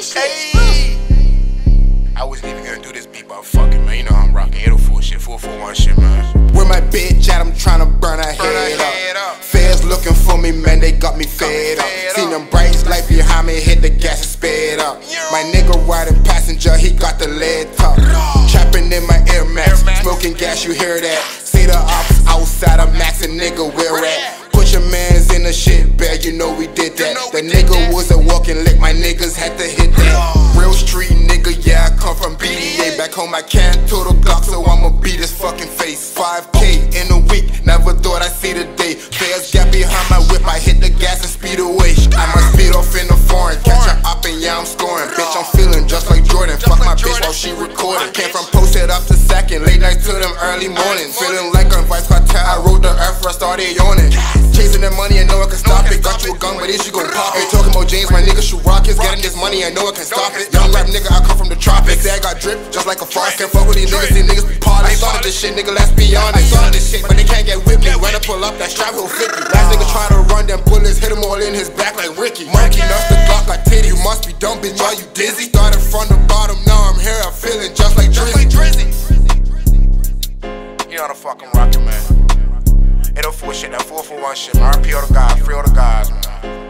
shit. Hey. I wasn't even gonna do this beat, but fuck it, man. You know I'm rocking 804 shit, 441 shit, man. Where my bitch at, I'm tryna burn her head up. Feds looking for me, man, they got me fed up. Seen them bright lights behind me, hit the gas and sped up. My nigga riding passenger, he got the lead top. Trapping in my Air Max, smoking gas, you hear that? See the ops outside of Max and nigga, where at? Put your mans in the shit bag, you know we did that. The nigga was a walking lick, my niggas had to hit that. Real street nigga, yeah, I come from BDA. Back home I can't total Glock, so I'ma beat his fucking face. 5K in a week, never thought I'd see the day. Players got behind my whip, I hit the gas and speed away. I might speed off in the foreign, catch her up and yeah I'm scoring. Bitch, I'm feeling just like Jordan, fuck my bitch while she recording. Came from posted up to second, late nights to them early mornings. Feeling like on Vice Cartel, I rode the earth, I started yawning. Chasing that money, I know I can stop it. Got you a gun, but if you gon' pop it. Talking about James, my nigga shoot rockets. Getting this money, I know I can stop it. Young rap nigga, I come from the tropics. Say I got drip, just like a faucet. Can't fuck with these niggas be polished. Started this shit, nigga, let's be honest. Started this shit, but they can't get with me. When I pull up, that strap will fit me. Last nigga try to run them bullets, hit him all in his back like Ricky. Monkey nuts the Glock like titty. You must be dumb, bitch, why you dizzy? Started from the bottom, now I'm here, I'm feeling just like Drizzy. You know the fucking rockin', man. 804 shit, that 441 shit, man. RP all the guys, free all the guys, man.